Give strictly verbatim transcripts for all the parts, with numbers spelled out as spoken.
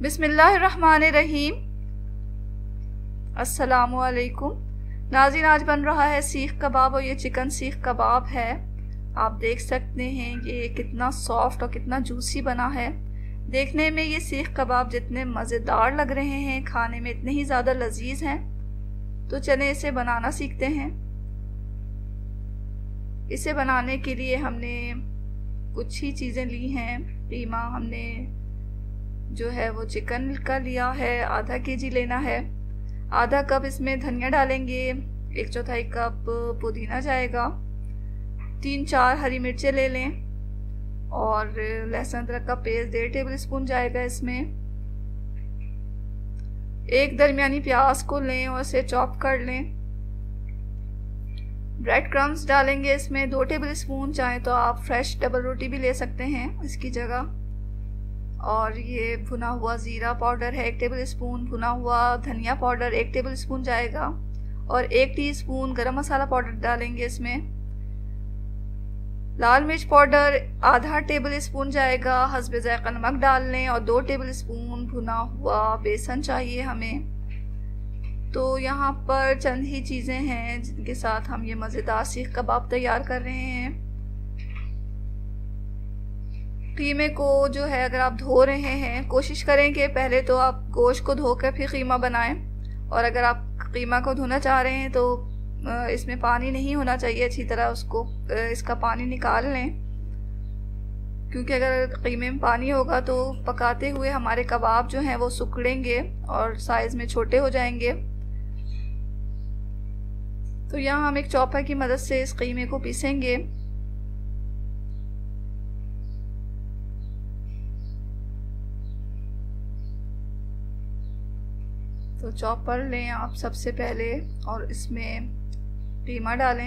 बिस्मिल्लाहिर्रहमानिर्रहीम। अस्सलामुअलैकुम नाज़रीन, आज बन रहा है सीख कबाब और ये चिकन सीख कबाब है। आप देख सकते हैं ये कितना सॉफ्ट और कितना जूसी बना है। देखने में ये सीख कबाब जितने मज़ेदार लग रहे हैं, खाने में इतने ही ज़्यादा लजीज हैं। तो चलें इसे बनाना सीखते हैं। इसे बनाने के लिए हमने कुछ ही चीज़ें ली हैं। कीमा हमने जो है वो चिकन का लिया है, आधा केजी लेना है। आधा कप इसमें धनिया डालेंगे, एक चौथाई कप पुदीना जाएगा, तीन चार हरी मिर्चें ले लें और लहसुन अदरक का पेस्ट डेढ़ टेबल स्पून जाएगा इसमें। एक दरमियानी प्याज को लें और इसे चॉप कर लें। ब्रेड क्रम्स डालेंगे इसमें दो टेबल स्पून, चाहे तो आप फ्रेश डबल रोटी भी ले सकते हैं इसकी जगह। और ये भुना हुआ ज़ीरा पाउडर है एक टेबल स्पून, भुना हुआ धनिया पाउडर एक टेबल स्पून जाएगा और एक टीस्पून गरम मसाला पाउडर डालेंगे इसमें। लाल मिर्च पाउडर आधा टेबल स्पून जाएगा। हस्बे ज़ायक़ा नमक डाल लें और दो टेबल स्पून भुना हुआ बेसन चाहिए हमें। तो यहाँ पर चंद ही चीज़ें हैं जिनके साथ हम ये मज़ेदार सीख कबाब तैयार कर रहे हैं। कीमे को जो है अगर आप धो रहे हैं, कोशिश करें कि पहले तो आप गोश्त को धोकर फिर कीमा बनाएं। और अगर आप कीमा को धोना चाह रहे हैं तो इसमें पानी नहीं होना चाहिए, अच्छी तरह उसको इसका पानी निकाल लें, क्योंकि अगर कीमे में पानी होगा तो पकाते हुए हमारे कबाब जो हैं वो सिकुड़ेंगे और साइज़ में छोटे हो जाएंगे। तो यहाँ हम एक चॉपर की मदद से इस कीमे को पीसेंगे। तो चॉपर लें आप सबसे पहले और इसमें कीमा डालें।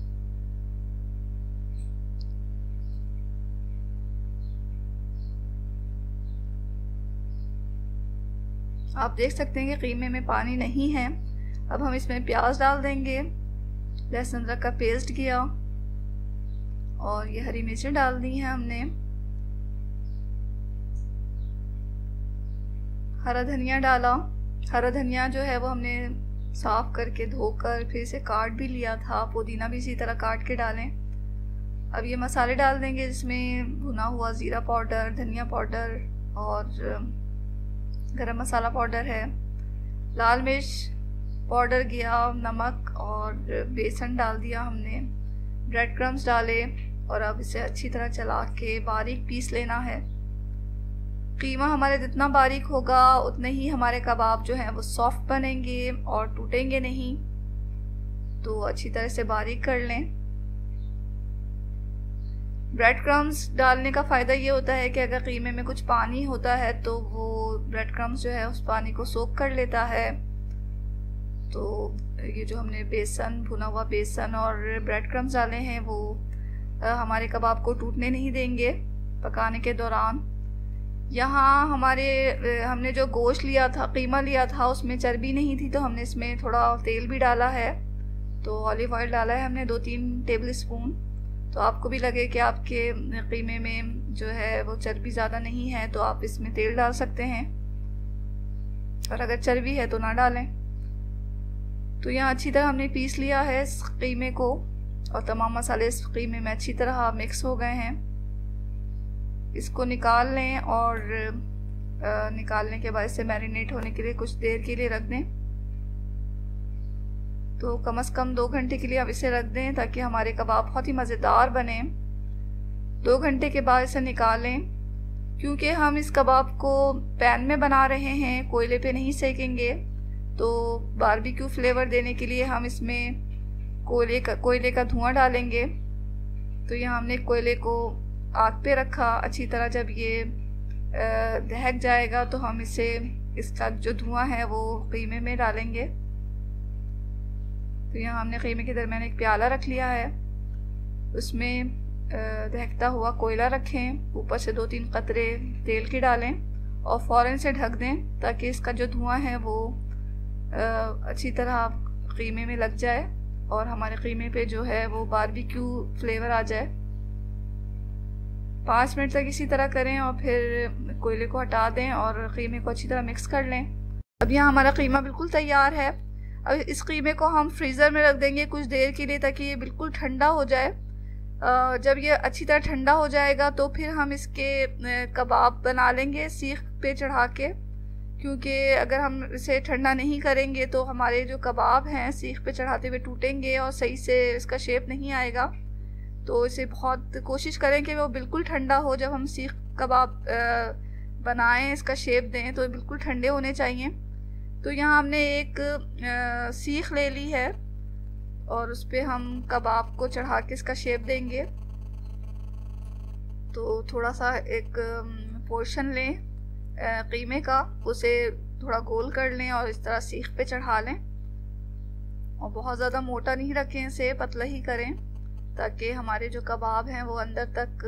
आप देख सकते हैं कि कीमे में पानी नहीं है। अब हम इसमें प्याज डाल देंगे, लहसुन अदरक का पेस्ट किया और ये हरी मिर्चें डाल दी हैं हमने। हरा धनिया डाला। हरा धनिया जो है वो हमने साफ करके धोकर फिर इसे काट भी लिया था। पुदीना भी इसी तरह काट के डालें। अब ये मसाले डाल देंगे जिसमें भुना हुआ ज़ीरा पाउडर, धनिया पाउडर और गरम मसाला पाउडर है। लाल मिर्च पाउडर गया, नमक और बेसन डाल दिया हमने। ब्रेड क्रम्स डाले और अब इसे अच्छी तरह चला के बारीक पीस लेना है। कीमा हमारे जितना बारीक होगा उतने ही हमारे कबाब जो हैं वो सॉफ्ट बनेंगे और टूटेंगे नहीं। तो अच्छी तरह से बारीक कर लें। ब्रेड क्रम्स डालने का फ़ायदा ये होता है कि अगर कीमे में कुछ पानी होता है तो वो ब्रेड क्रम्स जो है उस पानी को सोख कर लेता है। तो ये जो हमने बेसन, भुना हुआ बेसन और ब्रेड क्रम्स डाले हैं वो हमारे कबाब को टूटने नहीं देंगे पकाने के दौरान। यहाँ हमारे हमने जो गोश्त लिया था, कीमा लिया था, उसमें चर्बी नहीं थी तो हमने इसमें थोड़ा तेल भी डाला है। तो ऑलिव ऑयल डाला है हमने दो तीन टेबल स्पून। तो आपको भी लगे कि आपके कीमे में जो है वो चर्बी ज़्यादा नहीं है तो आप इसमें तेल डाल सकते हैं, और अगर चर्बी है तो ना डालें। तो यहाँ अच्छी तरह हमने पीस लिया है इस कीमे को और तमाम मसाले इस कीमे में अच्छी तरह मिक्स हो गए हैं। इसको निकाल लें और आ, निकालने के बाद इसे मैरिनेट होने के लिए कुछ देर के लिए रख दें। तो कम से कम दो घंटे के लिए आप इसे रख दें ताकि हमारे कबाब बहुत ही मज़ेदार बने। दो घंटे के बाद इसे निकालें, क्योंकि हम इस कबाब को पैन में बना रहे हैं, कोयले पे नहीं सेकेंगे। तो बारबेक्यू फ्लेवर देने के लिए हम इसमें कोयले का कोयले का धुआं डालेंगे। तो यहाँ हमने कोयले को आग पे रखा। अच्छी तरह जब ये दहक जाएगा तो हम इसे, इसका जो धुआं है वो कीमे में डालेंगे। तो यहाँ हमने कीमे के दरमियान एक प्याला रख लिया है, उसमें दहकता हुआ कोयला रखें, ऊपर से दो तीन कतरे तेल के डालें और फ़ौरन से ढक दें ताकि इसका जो धुआं है वो अच्छी तरह कीमे में लग जाए और हमारे कीमे पे जो है वो बारबेक्यू फ्लेवर आ जाए। पाँच मिनट तक इसी तरह करें और फिर कोयले को हटा दें और कीमे को अच्छी तरह मिक्स कर लें। अब यहाँ हमारा कीमा बिल्कुल तैयार है। अब इस कीमे को हम फ्रीज़र में रख देंगे कुछ देर के लिए ताकि ये बिल्कुल ठंडा हो जाए। जब ये अच्छी तरह ठंडा हो जाएगा तो फिर हम इसके कबाब बना लेंगे सीख पे चढ़ा के, क्योंकि अगर हम इसे ठंडा नहीं करेंगे तो हमारे जो कबाब हैं सीख पे चढ़ाते हुए टूटेंगे और सही से इसका शेप नहीं आएगा। तो इसे बहुत कोशिश करें कि वो बिल्कुल ठंडा हो। जब हम सीख कबाब बनाएं, इसका शेप दें, तो बिल्कुल ठंडे होने चाहिए। तो यहाँ हमने एक आ, सीख ले ली है और उस पर हम कबाब को चढ़ा के इसका शेप देंगे। तो थोड़ा सा एक पोर्शन लें कीमे का, उसे थोड़ा गोल कर लें और इस तरह सीख पे चढ़ा लें। और बहुत ज़्यादा मोटा नहीं रखें, इसे पतला ही करें ताकि हमारे जो कबाब हैं वो अंदर तक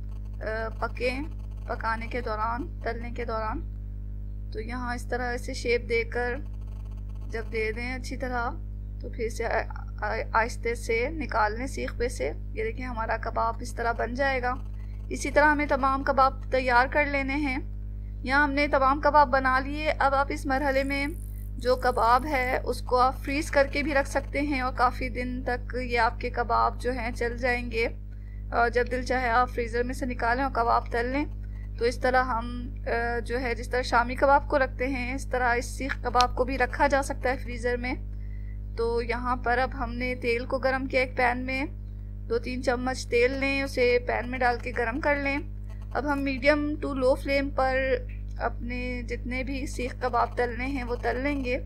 पकें पकाने के दौरान, तलने के दौरान। तो यहाँ इस तरह इसे शेप देकर जब दे दें अच्छी तरह तो फिर से आहिस्ते से निकाल लें सीख पे से। ये देखिए हमारा कबाब इस तरह बन जाएगा। इसी तरह हमें तमाम कबाब तैयार कर लेने हैं। यहाँ हमने तमाम कबाब बना लिए। अब आप इस मरहले में जो कबाब है उसको आप फ्रीज़ करके भी रख सकते हैं और काफ़ी दिन तक ये आपके कबाब जो हैं चल जाएंगे। और जब दिल चाहे आप फ्रीज़र में से निकालें और कबाब तल लें। तो इस तरह हम जो है जिस तरह शामी कबाब को रखते हैं इस तरह इस सीख कबाब को भी रखा जा सकता है फ्रीज़र में। तो यहाँ पर अब हमने तेल को गरम किया एक पैन में, दो तीन चम्मच तेल लें, उसे पैन में डाल के गरम कर लें। अब हम मीडियम टू लो फ्लेम पर अपने जितने भी सीख कबाब तलने हैं वो तल लेंगे।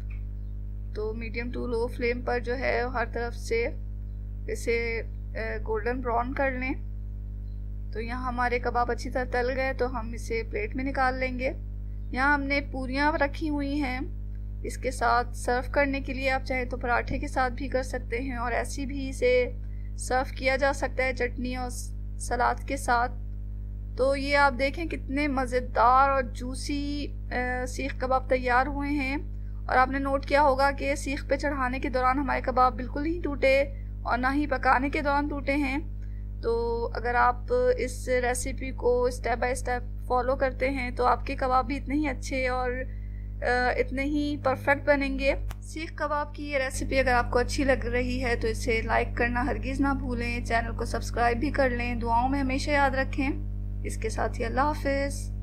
तो मीडियम टू लो फ्लेम पर जो है हर तरफ से इसे गोल्डन ब्राउन कर लें। तो यहाँ हमारे कबाब अच्छी तरह तल गए तो हम इसे प्लेट में निकाल लेंगे। यहाँ हमने पूरियाँ रखी हुई हैं, इसके साथ सर्व करने के लिए आप चाहे तो पराठे के साथ भी कर सकते हैं और ऐसी भी इसे सर्व किया जा सकता है चटनी और सलाद के साथ। तो ये आप देखें कितने मज़ेदार और जूसी सीख कबाब तैयार हुए हैं। और आपने नोट किया होगा कि सीख पे चढ़ाने के दौरान हमारे कबाब बिल्कुल नहीं टूटे और ना ही पकाने के दौरान टूटे हैं। तो अगर आप इस रेसिपी को स्टेप बाय स्टेप फॉलो करते हैं तो आपके कबाब भी इतने ही अच्छे और इतने ही परफेक्ट बनेंगे। सीख कबाब की ये रेसिपी अगर आपको अच्छी लग रही है तो इसे लाइक करना हरगिज़ ना भूलें। चैनल को सब्सक्राइब भी कर लें। दुआओं में हमेशा याद रखें। इसके साथ ही अल्लाह हाफिज़।